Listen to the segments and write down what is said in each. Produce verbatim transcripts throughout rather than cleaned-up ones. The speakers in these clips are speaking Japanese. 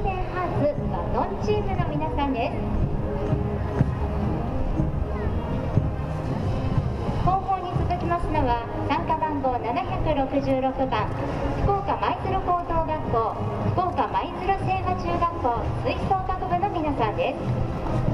電ハーツバトンチームの皆さんです。後方に続きますのは参加番号ななひゃくろくじゅうろくばん福岡舞鶴高等学校福岡舞鶴清和中学校吹奏楽部の皆さんです。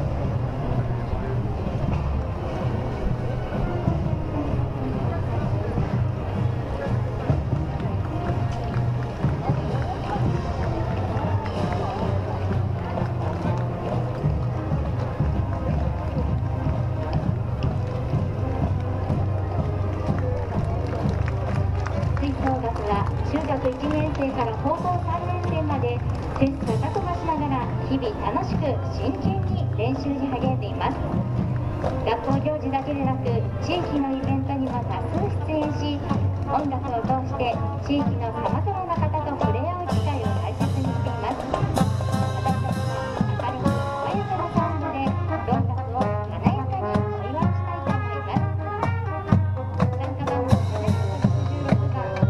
中学いちねん生から高校さんねん生まで切磋琢磨しながら日々楽しく真剣に練習に励んでいます。学校行事だけでなく地域のイベントにも多数出演し、音楽を通して地域のさまざまな方と触れ合う機会を大切にしています。私たちは明るく爽やかなサウンドで音楽を華やかにお祝いしたいと思います。参加番号ななひゃくろくじゅうろくばん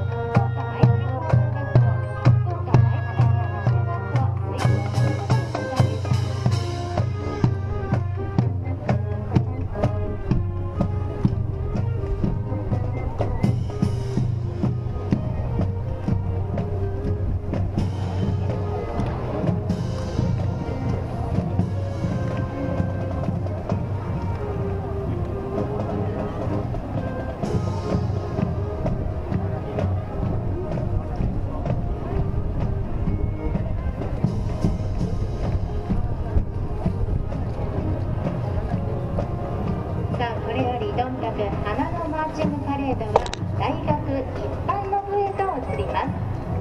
音楽花のマーチングパレードは大学一般の部へと移ります。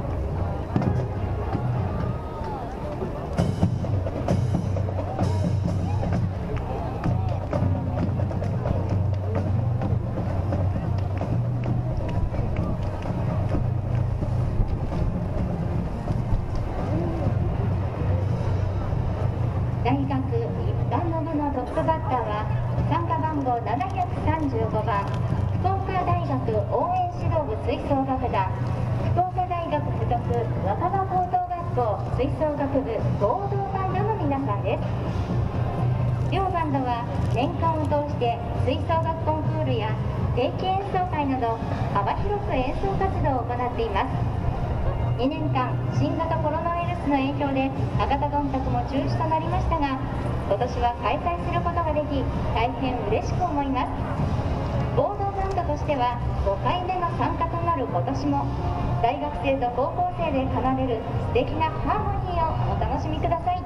大学一般の部のトップバッターは参加番号ななひゃくさんじゅうごばん福岡大学応援指導部吹奏楽団福岡大学附属若葉高等学校吹奏楽部合同バンドの皆さんです。両バンドは年間を通して吹奏楽コンクールや定期演奏会など幅広く演奏活動を行っています。にねんかん新型コロナウイルスの影響で博多どんたくも中止となりましたが、今年は開催することができ大変嬉しく思います。合同バンドとしてはごかいめの参加となる今年も大学生と高校生で奏でる素敵なハーモニーをお楽しみください。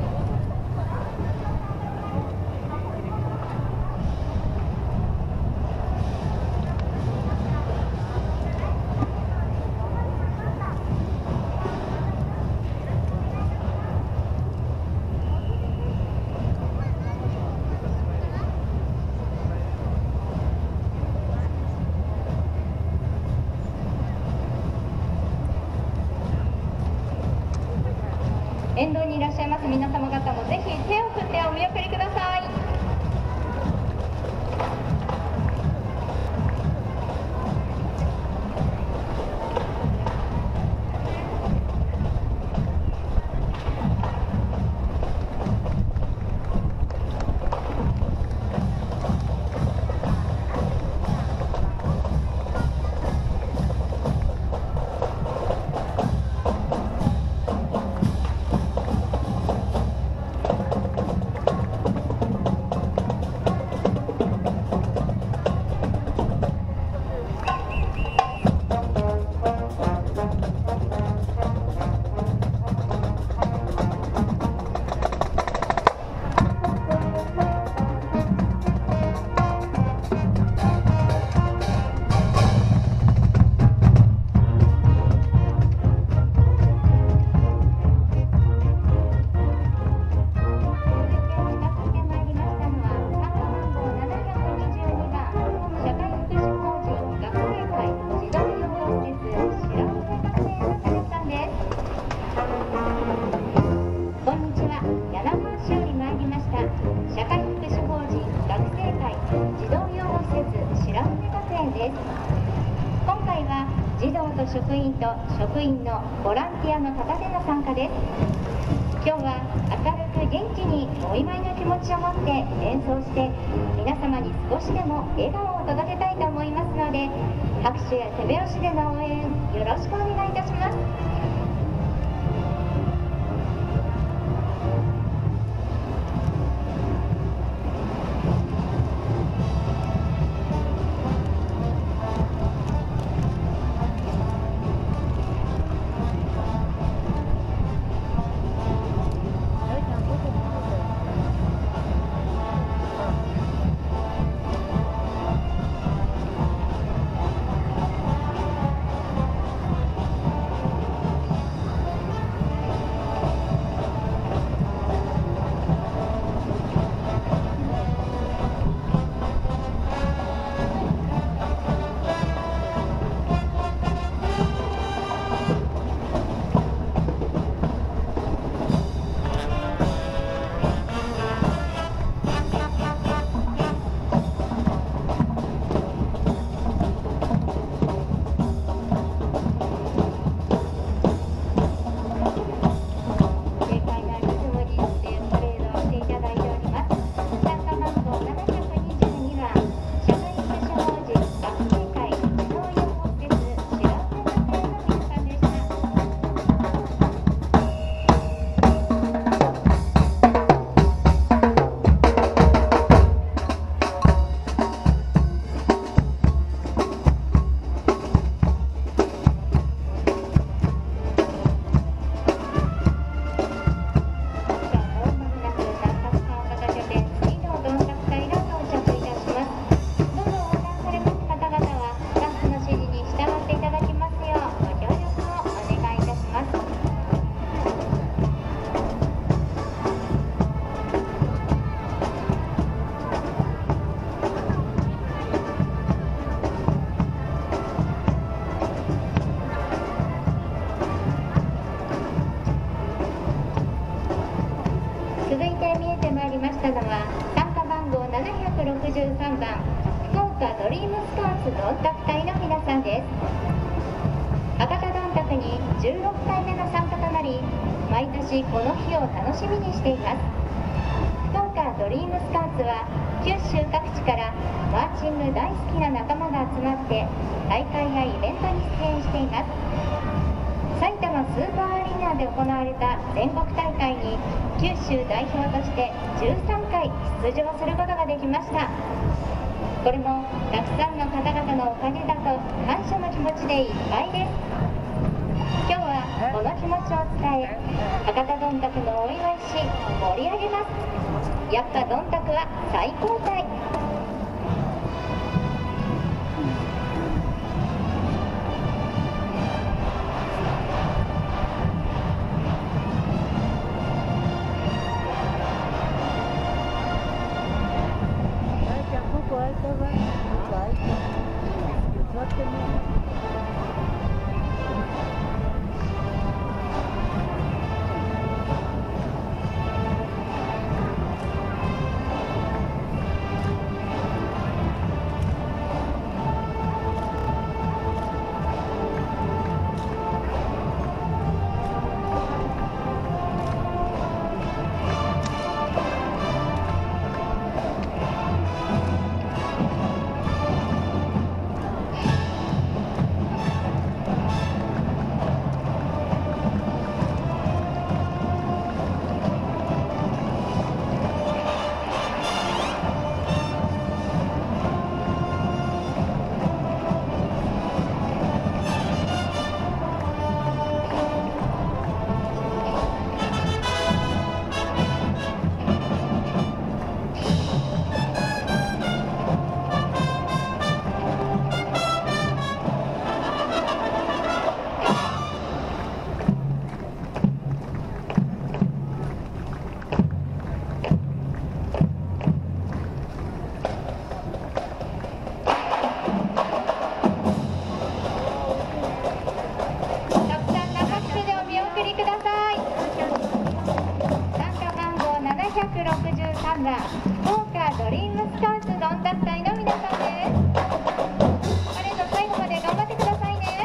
沿道にいらっしゃいます皆様方もぜひ手を振ってお見送りください。児童と職員と職員のボランティアの方での参加です。 今日は明るく元気にお祝いの気持ちを持って演奏して皆様に少しでも笑顔を届けたいと思いますので、拍手や手拍子での応援よろしくお願いいたします。続いて見えてまいりましたのは参加番号ななひゃくろくじゅうさんばん福岡ドリームスカーツどんたく隊の皆さんです。博多どんたくにじゅうろっかいめの参加となり、毎年この日を楽しみにしています。福岡ドリームスカーツは九州各地からマーチング大好きな仲間が集まって大会やイベントに出演しています。埼玉スーパーアリーナで行われた全国大会に九州代表としてじゅうさんかい出場することができました。これもたくさんの方々のおかげだと感謝の気持ちでいっぱいです。今日はこの気持ちを伝え、博多どんたくのお祝いし盛り上げます。やっぱどんたくは最高隊。福岡ドリームスカーツどんたく隊の皆さんです。パレード最後まで頑張ってくださいね。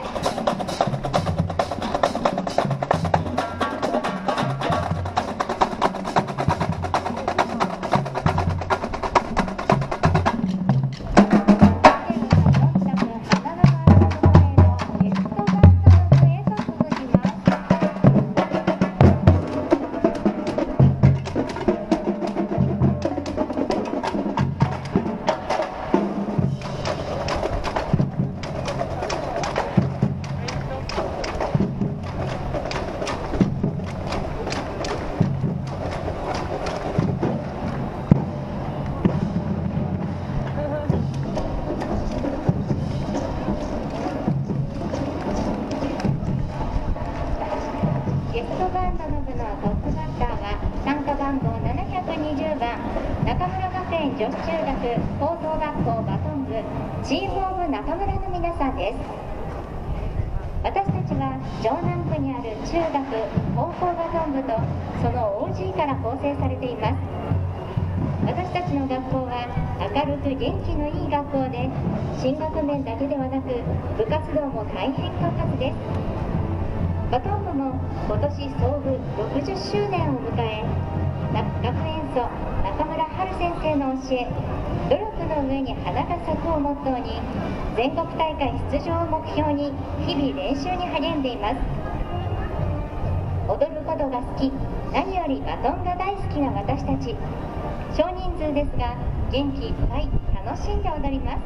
女子中学高等学校バトン部チームオブ中村の皆さんです。私たちは城南区にある中学高校バトン部とその オージー から構成されています。私たちの学校は明るく元気のいい学校で、進学面だけではなく部活動も大変活発です。バトン部も今年創部ろくじゅっしゅうねんを迎え、学園祖中村春先生の教え、努力の上に花が咲くをモットーに、全国大会出場を目標に日々練習に励んでいます。踊ることが好き、何よりバトンが大好きな私たち。少人数ですが元気いっぱい楽しんで踊ります。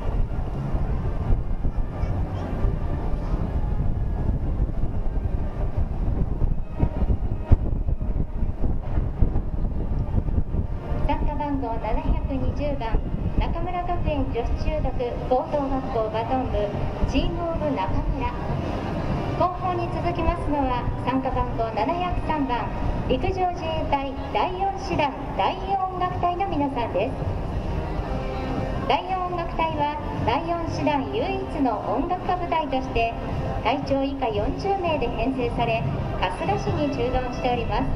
参加番号ななひゃくにじゅうばん、中村学園女子中学高等学校バトン部チームオブ中村。後方に続きますのは参加番号ななひゃくさんばん、陸上自衛隊だいよん師団だいよん音楽隊の皆さんです。だいよん音楽隊はだいよん師団唯一の音楽家部隊として隊長以下よんじゅうめいで編成され、春日市に駐屯しております。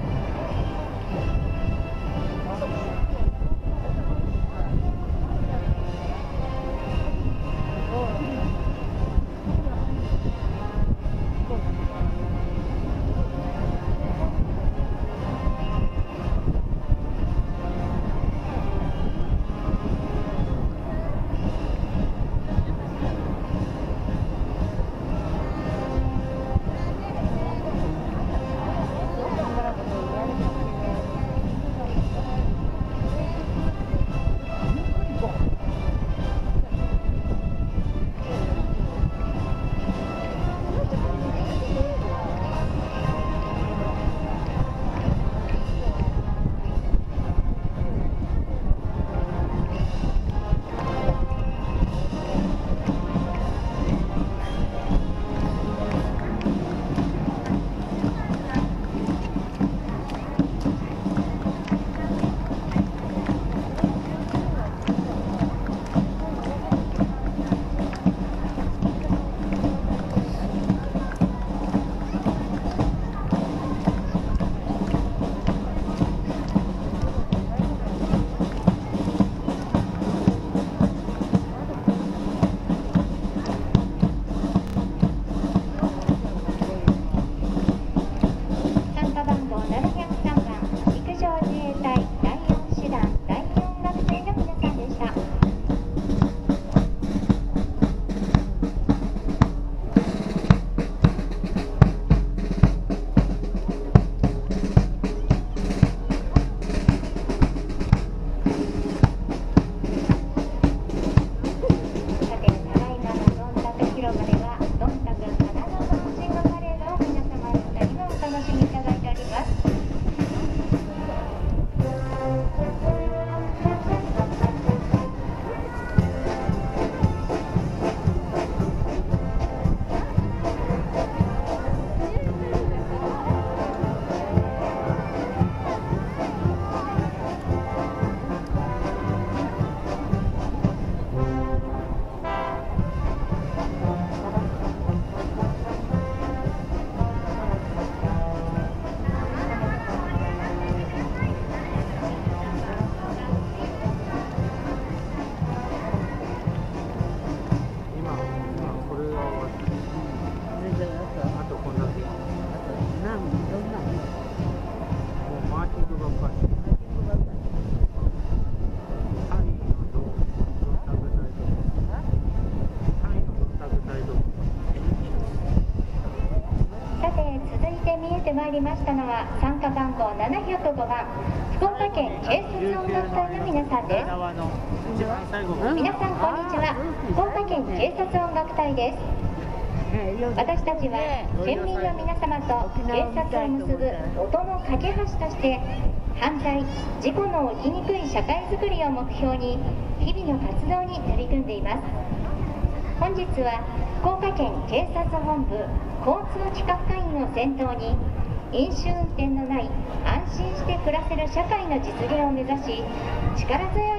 まいりましたのは参加番号ななひゃくごばん、福岡県警察音楽隊の皆さんです。皆さんこんにちは。福岡県警察音楽隊です。私たちは県民の皆様と警察を結ぶ音の架け橋として犯罪・事故の起きにくい社会づくりを目標に日々の活動に取り組んでいます。本日は福岡県警察本部交通企画課員を先頭に飲酒運転のない安心して暮らせる社会の実現を目指し力強いパレード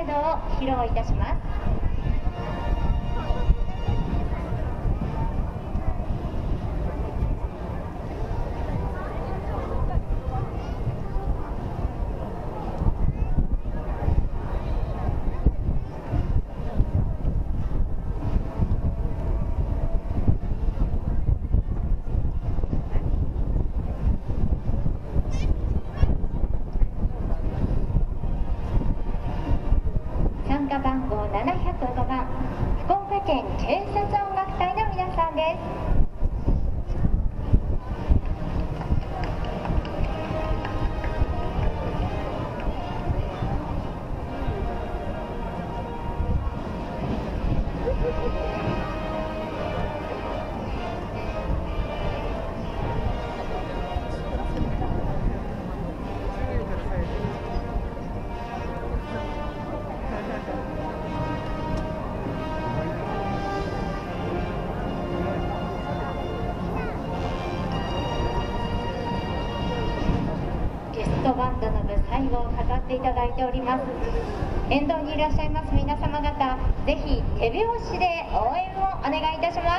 レードを披露いたします。参加番号ななひゃくごばん、福岡県警察音楽隊の皆さんです。ゲストバンドの部最後を飾っていただいております。沿道にいらっしゃいます皆様方、ぜひ手拍子で応援をお願いいたします。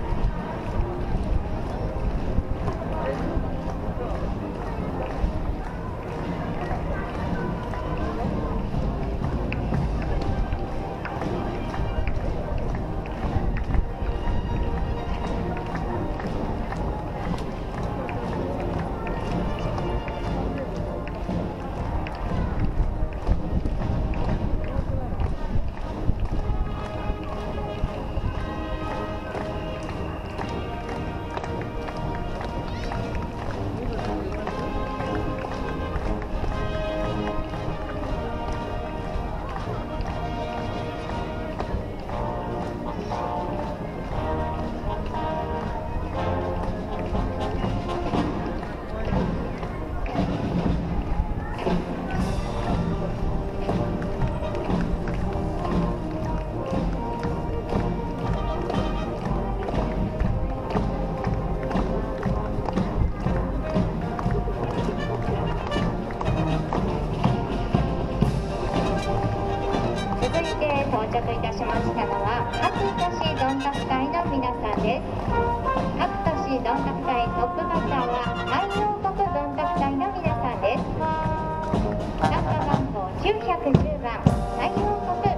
到着いたしましたのは各都市どんたく隊の皆さんです。各都市どんたく隊トップバッターは海洋国どんたく隊の皆さんです。参加番号きゅうひゃくじゅうばん海洋国